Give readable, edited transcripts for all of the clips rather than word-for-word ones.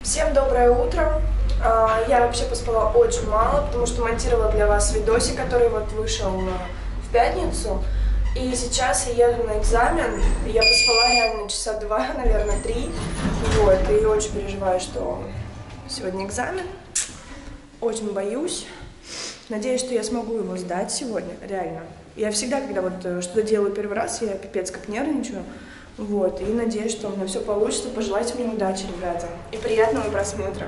Всем доброе утро. Я вообще поспала очень мало, потому что монтировала для вас видосик, который вот вышел в пятницу. И сейчас я еду на экзамен. Я поспала реально часа 2, наверное, 3. Вот, и очень переживаю, что сегодня экзамен. Очень боюсь. Надеюсь, что я смогу его сдать сегодня, реально. Я всегда, когда вот что-то делаю первый раз, я пипец как нервничаю. Вот, и надеюсь, что у меня все получится. Пожелайте мне удачи, ребята. И приятного просмотра.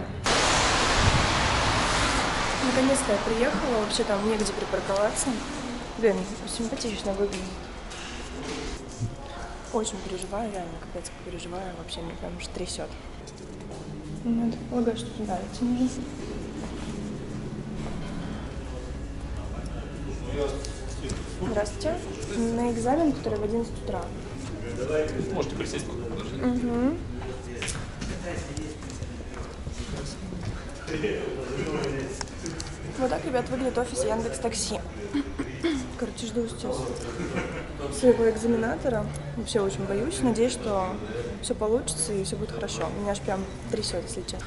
Наконец-то я приехала. Вообще там негде припарковаться. Блин, симпатично выглядит. Очень переживаю, реально, капец как переживаю. Вообще меня прям аж трясет. Я так полагаю, что туда идти нужно. Здравствуйте. На экзамен, который в 11 утра. Можете присесть, подожди. Угу. Вот так, ребят, выглядит офис Яндекс.Такси. Короче, жду сейчас своего экзаменатора. Вообще очень боюсь. Надеюсь, что все получится и все будет хорошо. Меня аж прям трясет, если честно.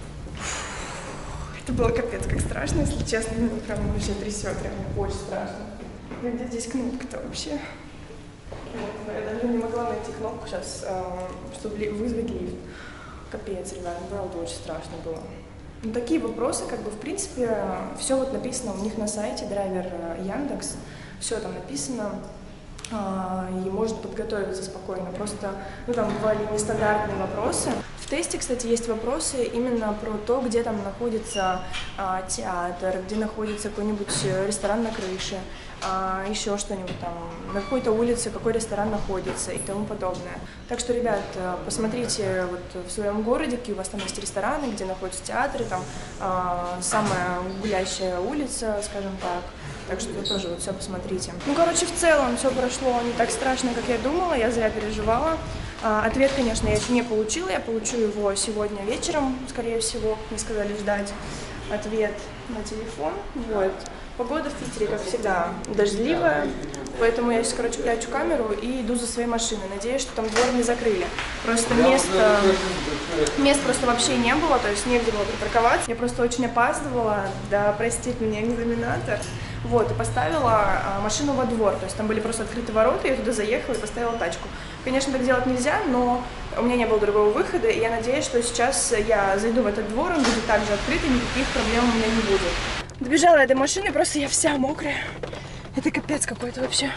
Это было капец как страшно, если честно. Меня прям вообще трясет, реально очень страшно. Где здесь кнопка-то вообще? Я даже не могла найти кнопку сейчас, чтобы вызвать лифт. Капец, ребят, правда очень страшно было. Ну, такие вопросы, как бы, в принципе, все вот написано у них на сайте, драйвер Яндекс, все там написано, и можно подготовиться спокойно. Просто, ну, там бывали нестандартные вопросы. В тесте, кстати, есть вопросы именно про то, где там находится театр, где находится какой-нибудь ресторан на крыше, еще что-нибудь там, на какой-то улице какой ресторан находится и тому подобное. Так что, ребят, посмотрите вот в своем городе, какие у вас там есть рестораны, где находятся театры, там самая гулящая улица, скажем так. Так что тоже вот все посмотрите. Ну, короче, в целом все прошло не так страшно, как я думала, я зря переживала. Ответ, конечно, я еще не получила, я получу его сегодня вечером, скорее всего, мне сказали ждать ответ на телефон. Вот. Погода в Питере, как всегда, дождливая, поэтому я сейчас, короче, прячу камеру и иду за своей машиной. Надеюсь, что там двор не закрыли. Просто мест просто вообще не было, то есть негде было припарковаться. Я просто очень опаздывала, да простит меня экзаменатор. Вот, и поставила машину во двор, то есть там были просто открыты ворота, я туда заехала и поставила тачку. Конечно, так делать нельзя, но у меня не было другого выхода, и я надеюсь, что сейчас я зайду в этот двор, он будет также открыт, и никаких проблем у меня не будет. Добежала я до машины, просто я вся мокрая. Это капец какой-то вообще.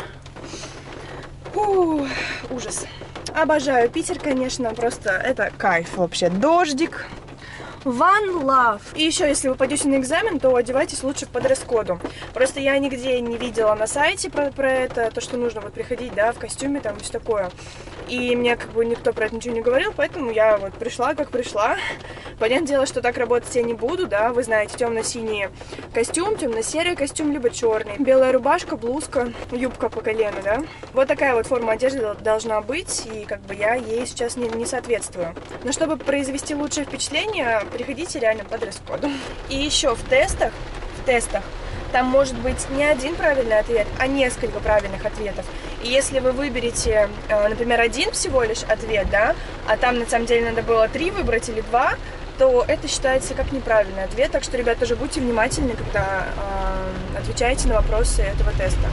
Фу, ужас. Обожаю Питер, конечно, просто это кайф вообще. Дождик. One love. И еще, если вы пойдете на экзамен, то одевайтесь лучше по дресс-коду. Просто я нигде не видела на сайте про это, то, что нужно вот приходить, да, в костюме, там, и все такое. И мне как бы никто про это ничего не говорил, поэтому я вот пришла, как пришла. Понятное дело, что так работать я не буду, да, вы знаете, темно-синий костюм, темно-серый костюм, либо черный. Белая рубашка, блузка, юбка по колено, да. Вот такая вот форма одежды должна быть, и как бы я ей сейчас не соответствую. Но чтобы произвести лучшее впечатление, приходите реально по дресс-коду. И еще в тестах, там может быть не один правильный ответ, а несколько правильных ответов. И если вы выберете, например, один всего лишь ответ, да, а там на самом деле надо было 3 выбрать или 2, то это считается как неправильный ответ. Так что, ребята, тоже будьте внимательны, когда отвечаете на вопросы этого теста.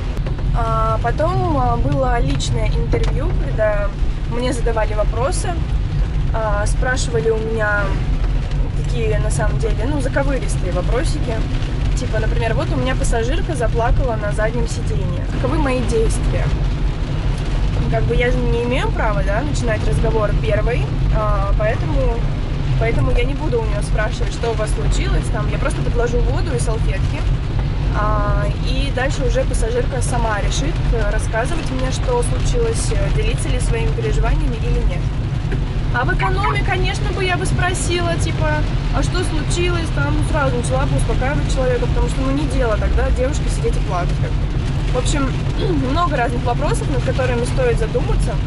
Потом было личное интервью, когда мне задавали вопросы, спрашивали у меня такие, на самом деле, ну, заковыристые вопросики. Типа, например, вот у меня пассажирка заплакала на заднем сиденье. Каковы мои действия? Как бы я же не имею права, да, начинать разговор первой, поэтому я не буду у нее спрашивать, что у вас случилось. Там, я просто предложу воду и салфетки. И дальше уже пассажирка сама решит рассказывать мне, что случилось, делиться ли своими переживаниями или нет. А в экономе, конечно, я бы спросила, типа, а что случилось, там, сразу начала бы успокаивать человека, потому что, ну, не дело тогда девушке сидеть и плакать. Как бы. В общем, много разных вопросов, над которыми стоит задуматься.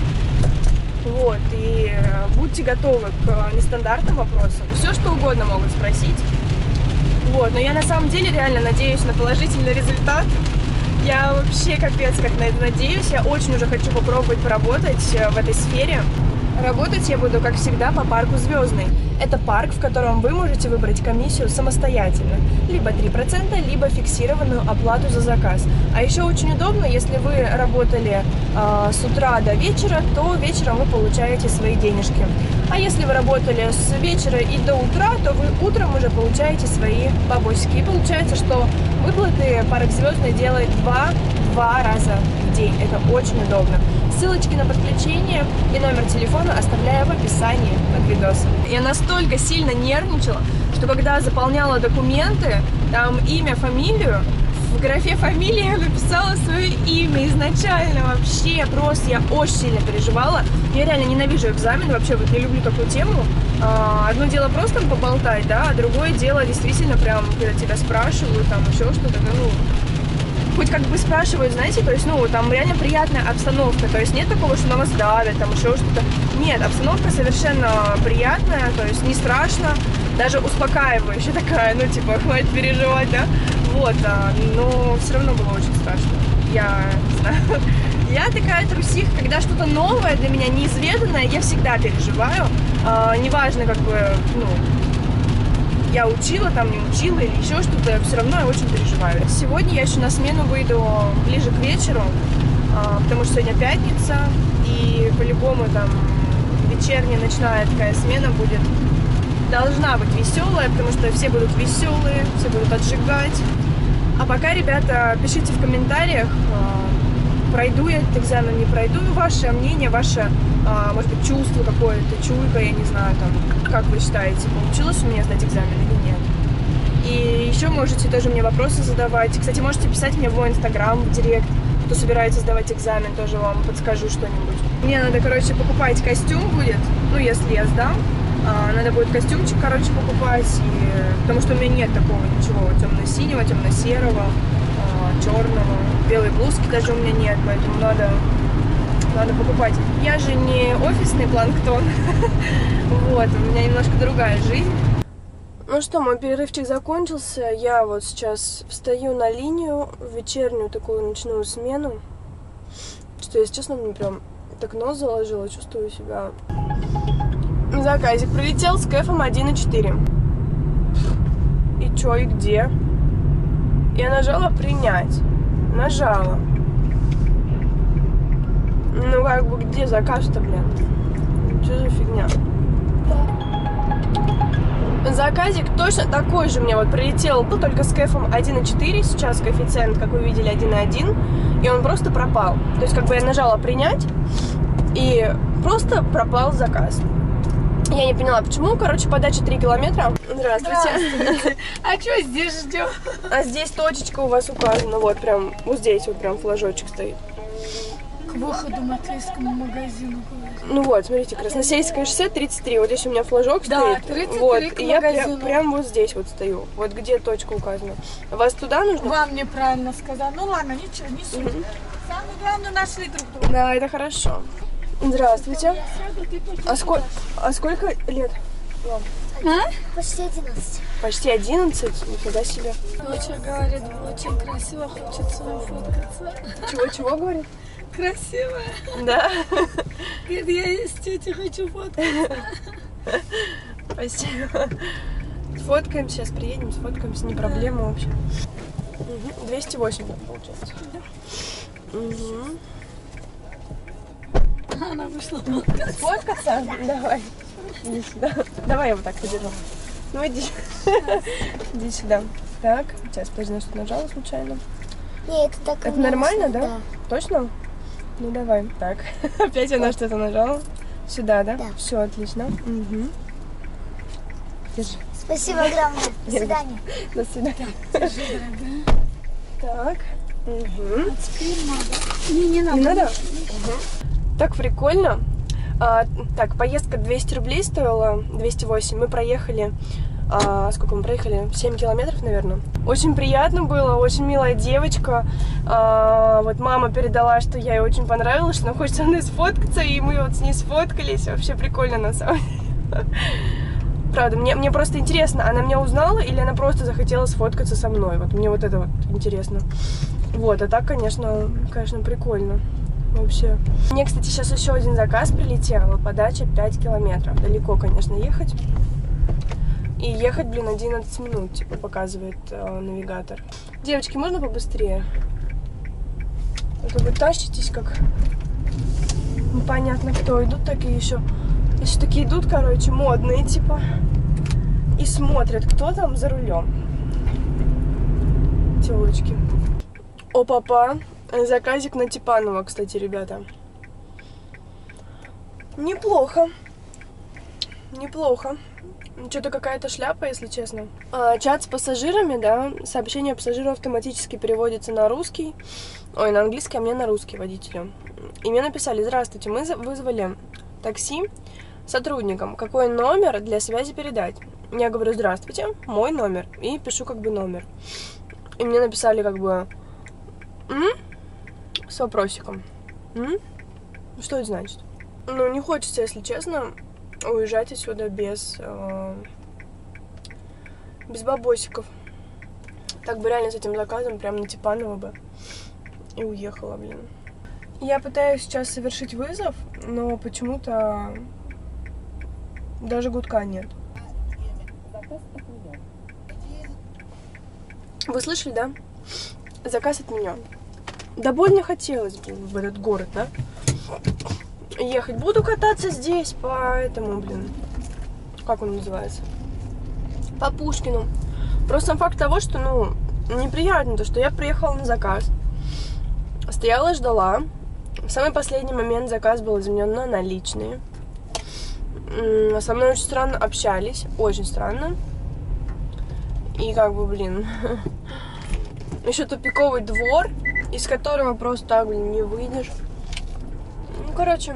Вот, и будьте готовы к нестандартным вопросам. Все, что угодно могут спросить. Вот, но я на самом деле реально надеюсь на положительный результат. Я вообще капец как на это надеюсь. Я очень уже хочу попробовать поработать в этой сфере. Работать я буду, как всегда, по парку Звездный. Это парк, в котором вы можете выбрать комиссию самостоятельно. Либо 3%, либо фиксированную оплату за заказ. А еще очень удобно, если вы работали с утра до вечера, то вечером вы получаете свои денежки. А если вы работали с вечера и до утра, то вы утром уже получаете свои бабосики. И получается, что выплаты Парк Звездный делает два раза в день. Это очень удобно. Ссылочки на подключение и номер телефона оставляю в описании под видосом. Я настолько сильно нервничала, что когда заполняла документы, там имя, фамилию, в графе фамилии я написала свое имя изначально вообще. Просто я очень сильно переживала. Я реально ненавижу экзамен, вообще вот не люблю такую тему. Одно дело просто поболтать, да, а другое дело действительно прям, когда тебя спрашивают, там еще что-то, ну, хоть как бы спрашивают, знаете, то есть, ну, там реально приятная обстановка, то есть нет такого, что на вас давят, там еще что-то. Нет, обстановка совершенно приятная, то есть не страшно, даже успокаивающая такая, ну, типа, хватит переживать, да, вот, но все равно было очень страшно, я не знаю. Я такая трусиха, когда что-то новое для меня, неизведанное, я всегда переживаю, неважно, как бы, ну, я учила, там не учила или еще что-то, все равно я очень переживаю. Сегодня я еще на смену выйду ближе к вечеру, потому что сегодня пятница, и по-любому там вечерняя, ночная такая смена будет, должна быть веселая, потому что все будут веселые, все будут отжигать. А пока, ребята, пишите в комментариях, пройду я этот экзамен, не пройду, ваше мнение, ваше, может быть, чувство какое-то, чуйка, я не знаю, там, как вы считаете, получилось у меня сдать экзамен или нет. И еще можете тоже мне вопросы задавать. Кстати, можете писать мне в мой инстаграм, в директ, кто собирается сдавать экзамен, тоже вам подскажу что-нибудь. Мне надо, короче, покупать костюм будет, ну, если я сдам, надо будет костюмчик, короче, покупать, потому что у меня нет такого ничего темно-синего, темно-серого, черного, белой блузки даже у меня нет, поэтому надо покупать. Я же не офисный планктон, вот, у меня немножко другая жизнь. Ну что, мой перерывчик закончился, я вот сейчас встаю на линию в вечернюю такую ночную смену, что, если честно, мне прям так нос заложило, чувствую себя. Заказик прилетел с кэфом 1.4. И чё, и где? Я нажала принять. Нажала. Ну как бы где заказ-то, блин? Что за фигня? Заказик точно такой же мне вот прилетел, только с кэфом 1.4. Сейчас коэффициент, как вы видели, 1.1. И он просто пропал. То есть как бы я нажала принять, и просто пропал заказ. Я не поняла, почему. Короче, подача 3 километра. Здравствуйте. А что здесь ждем? А здесь точечка у вас указана. Вот прям, вот здесь вот прям флажочек стоит. К выходу Матвейскому магазину. Ну вот, смотрите, Красносельское шоссе 33. Вот здесь у меня флажок да, стоит. 33 вот, к и я магазину. прям вот здесь вот стою. Вот где точка указана. Вас туда нужно? Вам неправильно сказал. Ну ладно, ничего, не суть. Самое главное, нашли друг друга. Да, это хорошо. Здравствуйте. А сколько лет вам? Почти 11. Почти 11? Нифига себе. Доча говорит, очень красиво, хочется фоткаться. Чего говорит? Красивая. Да? Говорит, я с тетей хочу фоткаться. Спасибо. Сфоткаемся, сейчас приедем, сфоткаемся, не проблема вообще. 208 получается. Угу. Она вышла. Сфоткаться? Давай. Иди сюда. Давай я вот так подержу. Ну иди. Иди сюда. Так, сейчас, подожди, на что нажала случайно. Нет, это так. Это нормально, да? Да. Точно? Ну давай. Так. Опять я на что-то нажала. Сюда, да? Да. Все, отлично. Угу. Держи. Спасибо огромное. До свидания. До свидания. Держи, дорогая. Так. Угу. Теперь надо. Не надо. Не надо? Угу. Так прикольно. Так, поездка 200 рублей стоила, 208. Мы проехали, сколько мы проехали? 7 километров, наверное. Очень приятно было, очень милая девочка. Вот мама передала, что ей очень понравилось, что она хочет со мной сфоткаться, и мы вот с ней сфоткались. Вообще прикольно, на самом деле. Правда, мне просто интересно, она меня узнала или она просто захотела сфоткаться со мной? Вот мне вот это вот интересно. Вот, а так, конечно, прикольно. Вообще. Мне, кстати, сейчас еще один заказ прилетел. Подача 5 километров. Далеко, конечно, ехать. И ехать, блин, 11 минут, типа, показывает навигатор. Девочки, можно побыстрее? А то вы тащитесь, как непонятно кто. Идут такие еще такие идут, короче, модные, типа, и смотрят, кто там за рулем. Телочки. О-папа, заказик на Типанова, кстати, ребята. Неплохо. Неплохо. Что-то какая-то шляпа, если честно. Чат с пассажирами, да, сообщение пассажиру автоматически переводится на русский. Ой, на английский, а мне на русский водителю. И мне написали: здравствуйте, мы вызвали такси сотрудникам. Какой номер для связи передать? Я говорю: здравствуйте, мой номер. И пишу как бы номер. И мне написали как бы с вопросиком. Что это значит? Ну, не хочется, если честно, уезжать отсюда без бабосиков. Так бы реально с этим заказом прям на Типанова бы и уехала, блин. Я пытаюсь сейчас совершить вызов, но почему-то даже гудка нет. Вы слышали, да? Заказ отменен. Да больно хотелось, блин, в этот город, да? Ехать. Буду кататься здесь по этому, блин, как он называется? По Пушкину. Просто сам факт того, что, ну, неприятно то, что я приехала на заказ, стояла, ждала. В самый последний момент заказ был изменен на наличные. Со мной очень странно общались, очень странно. И как бы, блин, еще тупиковый двор, из которого просто так, блин, не выйдешь. Ну, короче,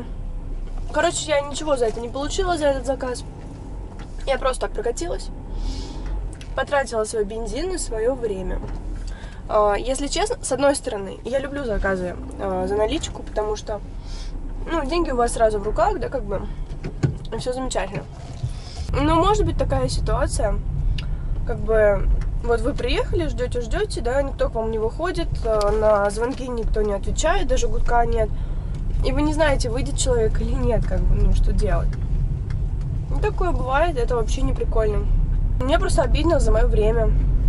я ничего за это не получила, за этот заказ. Я просто так прокатилась, потратила свой бензин и свое время. Если честно, с одной стороны, я люблю заказы за наличку, потому что, ну, деньги у вас сразу в руках, да, как бы, все замечательно. Но может быть такая ситуация, как бы, вот вы приехали, ждете, да, никто к вам не выходит, на звонки никто не отвечает, даже гудка нет, и вы не знаете, выйдет человек или нет, как бы, ну, что делать. Ну, такое бывает, это вообще не прикольно. Мне просто обидно за мое время,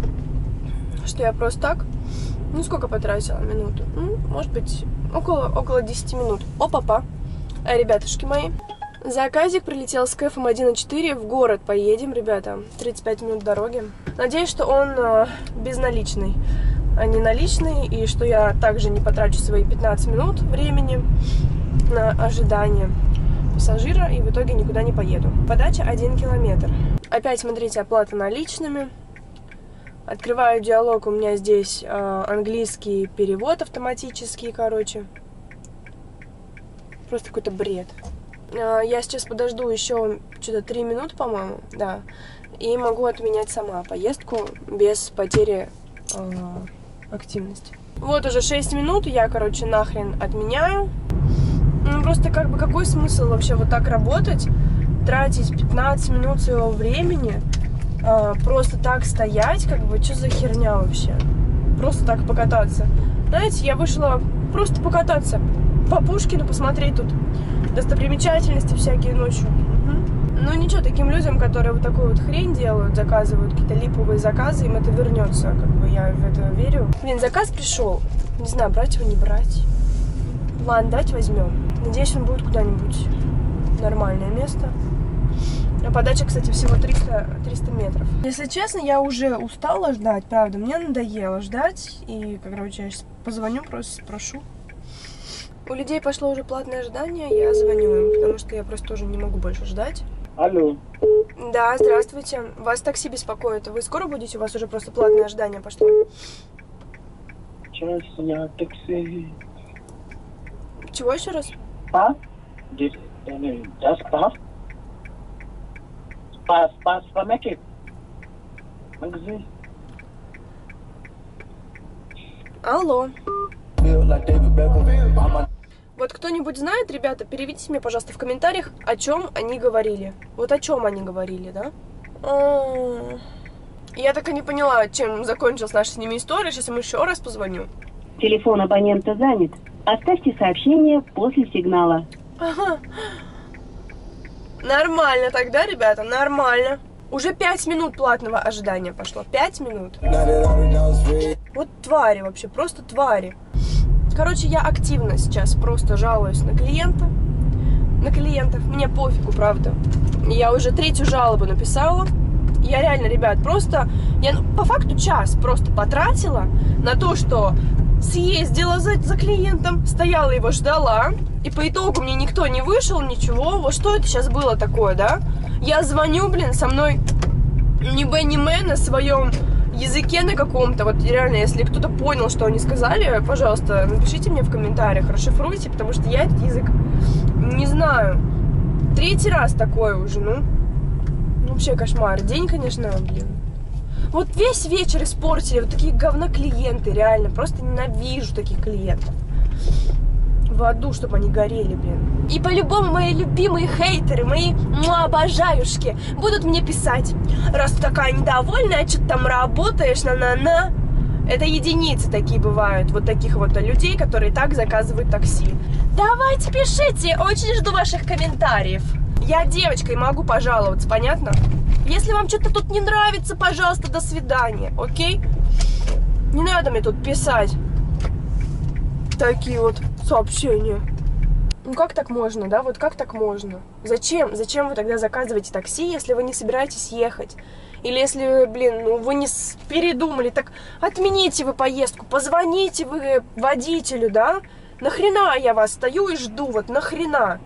что я просто так, ну, сколько потратила? Минуту? Ну, может быть, около 10 минут. О-папа, ребятушки мои. Заказик прилетел с КФМ 1.4, в город поедем, ребята, 35 минут дороги. Надеюсь, что он безналичный, а не наличный, и что я также не потрачу свои 15 минут времени на ожидание пассажира, и в итоге никуда не поеду. Подача 1 километр. Опять, смотрите, оплата наличными. Открываю диалог, у меня здесь английский перевод автоматический, короче. Просто какой-то бред. Я сейчас подожду еще что-то 3 минуты, по-моему, да, и могу отменять сама поездку без потери активности. Вот уже 6 минут, я, короче, нахрен отменяю. Ну, просто как бы какой смысл вообще вот так работать, тратить 15 минут своего времени, просто так стоять, как бы, что за херня вообще? Просто так покататься. Знаете, я вышла просто покататься по Пушкину, посмотреть тут достопримечательности всякие ночью. Ну ничего, таким людям, которые вот такую вот хрень делают, заказывают какие-то липовые заказы, им это вернется, как бы я в это верю. Блин, заказ пришел. Не знаю, брать его, не брать. Ладно, давайте возьмем. Надеюсь, он будет куда-нибудь нормальное место. А подача, кстати, всего 300 метров. Если честно, я уже устала ждать, правда. Мне надоело ждать. И, короче, я сейчас позвоню, просто спрошу. У людей пошло уже платное ожидание, я звоню им, потому что я просто тоже не могу больше ждать. Алло. Да, здравствуйте. Вас такси беспокоит. Вы скоро будете? У вас уже просто платное ожидание пошло. Сейчас я такси. Чего еще раз? Пас? Пас? Пас, помеки? Магазин? Алло. Вот кто-нибудь знает, ребята, переведите мне, пожалуйста, в комментариях, о чем они говорили. Вот о чем они говорили, да? Я так и не поняла, чем закончилась наша с ними история. Сейчас им еще раз позвоню. Телефон абонента занят. Оставьте сообщение после сигнала. Ага. Нормально тогда, ребята, нормально. Уже 5 минут платного ожидания пошло. 5 минут. Вот твари вообще, просто твари. Короче, я активно сейчас просто жалуюсь на клиентов. Мне пофигу, правда. Я уже 3-ю жалобу написала. Я реально, ребят, просто... Я по факту час просто потратила на то, что съездила за клиентом, стояла его, ждала. И по итогу мне никто не вышел, ничего. Вот что это сейчас было такое, да? Я звоню, блин, со мной ни бэ, ни мэ на своем языке на каком-то. Вот реально, если кто-то понял, что они сказали, пожалуйста, напишите мне в комментариях, расшифруйте, потому что я этот язык не знаю. 3-й раз такое уже, ну. Вообще кошмар. День, конечно, блин. Вот весь вечер испортили вот такие говно-клиенты, реально. Просто ненавижу таких клиентов. В аду, чтобы они горели, блин. И по-любому мои любимые хейтеры, мои обожаюшки будут мне писать: раз ты такая недовольная, что ты там работаешь, на-на-на. Это единицы такие бывают, вот таких вот людей, которые так заказывают такси. Давайте пишите, очень жду ваших комментариев. Я девочка и могу пожаловаться, понятно? Если вам что-то тут не нравится, пожалуйста, до свидания, окей? Не надо мне тут писать такие вот сообщения. Ну как так можно, да? Вот как так можно? Зачем? Зачем вы тогда заказываете такси, если вы не собираетесь ехать? Или если, блин, ну вы не передумали, так отмените вы поездку, позвоните вы водителю, да? Нахрена я вас стою и жду, вот нахрена?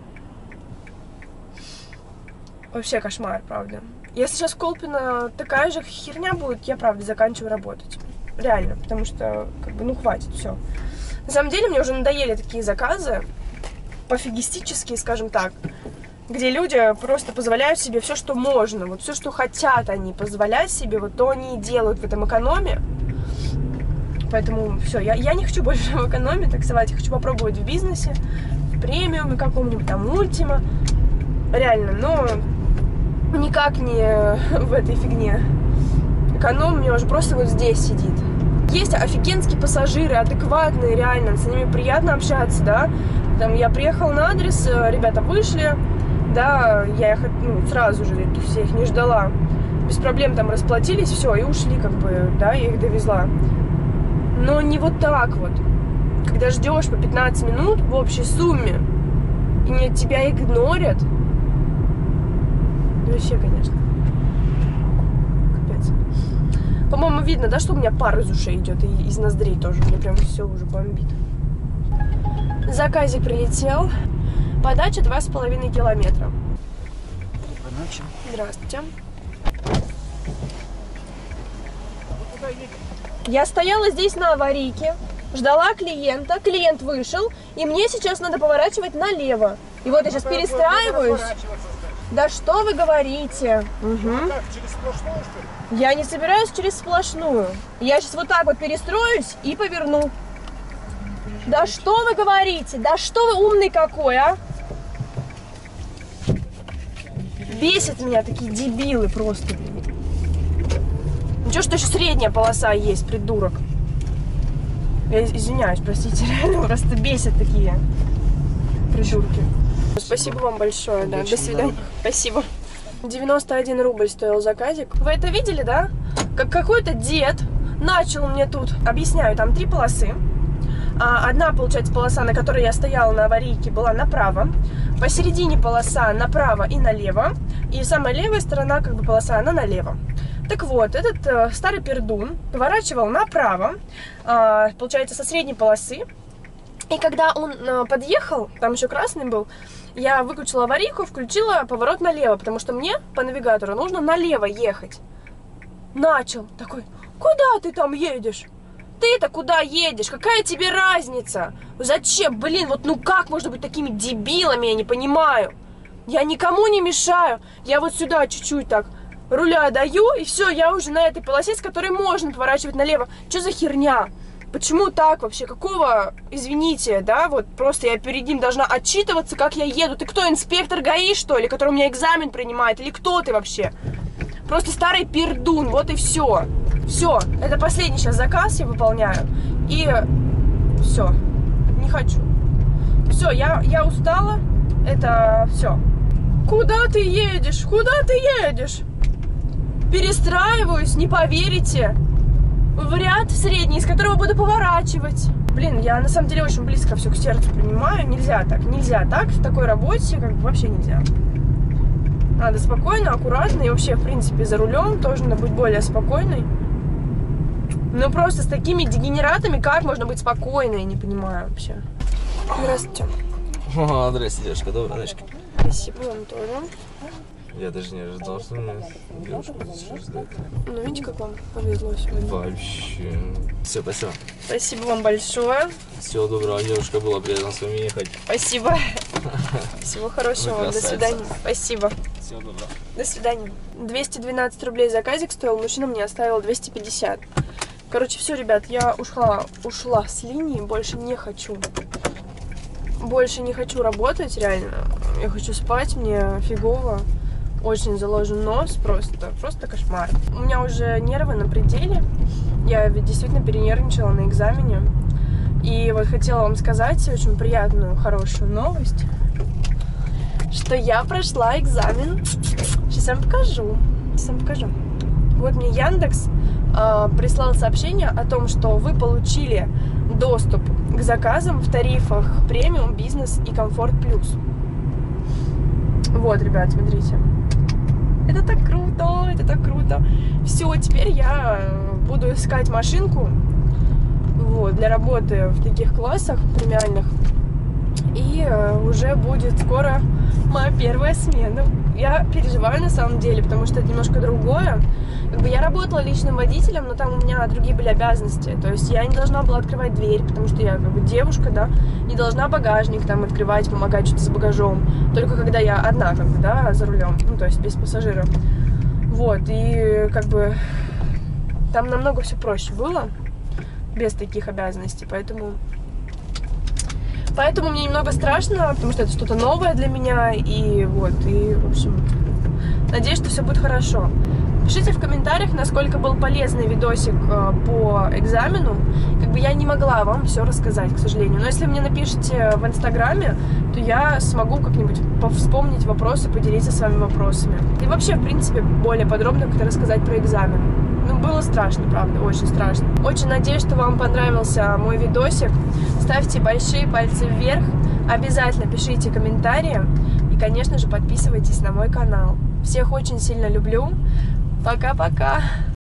Вообще кошмар, правда. Если сейчас в Колпино такая же херня будет, я, правда, заканчиваю работать. Реально, потому что, как бы, ну хватит, все. На самом деле, мне уже надоели такие заказы, пофигистические, скажем так, где люди просто позволяют себе все, что можно, вот все, что хотят они позволять себе, вот то они и делают в этом экономе. Поэтому все, я не хочу больше в экономе таксовать, я хочу попробовать в бизнесе, в премиуме каком-нибудь, там, ультима, реально, но никак не в этой фигне. Эконом у меня уже просто вот здесь сидит. Есть офигенские пассажиры, адекватные, реально, с ними приятно общаться, да. Там я приехала на адрес, ребята вышли, да, я их сразу же, все их не ждала. Без проблем там расплатились, все, и ушли, как бы, да, я их довезла. Но не вот так вот, когда ждешь по 15 минут в общей сумме, и тебя игнорят. Вообще, конечно. Капец. По-моему, видно, да, что у меня пар из ушей идет, и из ноздрей тоже. Мне прям все уже бомбит. Заказик прилетел. Подача 2,5 километра. Здравствуйте. Я стояла здесь на аварийке, ждала клиента, клиент вышел, и мне сейчас надо поворачивать налево. И вот я сейчас перестраиваюсь. Да что вы говорите? Угу. Я не собираюсь через сплошную. Я сейчас вот так вот перестроюсь и поверну. Да что вы говорите? Да что вы умный какой, а? Бесят меня такие дебилы просто. Ничего, что еще средняя полоса есть, придурок. Я извиняюсь, простите, реально просто бесят такие придурки. Спасибо вам большое, да. До свидания. Спасибо. 91 рубль стоил заказик. Вы это видели, да? Как какой-то дед начал мне тут, объясняю, там 3 полосы. Одна, получается, полоса, на которой я стояла на аварийке, была направо. Посередине полоса направо и налево. И самая левая сторона, как бы, полоса, она налево. Так вот, этот старый пердун поворачивал направо, получается, со средней полосы. И когда он подъехал, там еще красный был, я выключила аварийку, включила поворот налево, потому что мне по навигатору нужно налево ехать. Начал такой: куда ты там едешь? Ты-то куда едешь? Какая тебе разница? Зачем? Блин, вот ну как можно быть такими дебилами, я не понимаю. Я никому не мешаю. Я вот сюда чуть-чуть так руля даю, и все, я уже на этой полосе, с которой можно поворачивать налево. Что за херня? Почему так вообще? Какого, извините, да, вот просто я перед ним должна отчитываться, как я еду. Ты кто, инспектор ГАИ, что ли, который у меня экзамен принимает? Или кто ты вообще? Просто старый пердун, вот и все. Все, это последний сейчас заказ я выполняю. И все, не хочу. Все, я устала, это все. Куда ты едешь? Куда ты едешь? перестраиваюсь, не поверите, в ряд средний, из которого буду поворачивать. Блин, я на самом деле очень близко все к сердцу принимаю. Нельзя так, в такой работе как бы вообще нельзя. Надо спокойно, аккуратно, и вообще, в принципе, за рулем тоже надо быть более спокойной. Но просто с такими дегенератами как можно быть спокойной, я не понимаю вообще. Здравствуйте. О, здрасте, девушка, доброй ночи. Спасибо вам тоже. Я даже не ожидал, что меня девушка здесь ждет. Ну, видите, как вам повезло сегодня. Вообще. Все, спасибо. Спасибо вам большое. Всего доброго, девушка, было приятно с вами ехать. Спасибо. Всего хорошего вам. До свидания. Спасибо. Всего доброго. До свидания. 212 рублей заказик стоил, мужчина мне оставил 250. Короче, все, ребят, я ушла с линии, больше не хочу. Больше не хочу работать, реально. Я хочу спать, мне фигово. Очень заложен нос, просто кошмар. У меня уже нервы на пределе. Я ведь действительно перенервничала на экзамене. И вот хотела вам сказать очень приятную, хорошую новость, что я прошла экзамен. Сейчас я вам покажу. Вот мне Яндекс прислал сообщение о том, что вы получили доступ к заказам в тарифах премиум, бизнес и комфорт плюс. Вот, ребят, смотрите. Это так круто, это так круто. Все, теперь я буду искать машинку вот, для работы в таких классах премиальных. И уже будет скоро моя первая смена. Я переживаю на самом деле, потому что это немножко другое. Как бы я работала личным водителем, но там у меня другие были обязанности. То есть я не должна была открывать дверь, потому что я как бы девушка, да, не должна багажник там открывать, помогать что-то с багажом. Только когда я одна, как бы, да, за рулем, ну, то есть без пассажира. Вот, и как бы там намного все проще было, без таких обязанностей, поэтому мне немного страшно, потому что это что-то новое для меня, и вот, и, в общем, надеюсь, что все будет хорошо. Пишите в комментариях, насколько был полезный видосик по экзамену. Как бы я не могла вам все рассказать, к сожалению. Но если мне напишите в Инстаграме, то я смогу как-нибудь вспомнить вопросы, поделиться с вами вопросами. И вообще, в принципе, более подробно как-то рассказать про экзамен. Ну, было страшно, правда, очень страшно. Очень надеюсь, что вам понравился мой видосик. Ставьте большие пальцы вверх. Обязательно пишите комментарии. И, конечно же, подписывайтесь на мой канал. Всех очень сильно люблю. Пока-пока!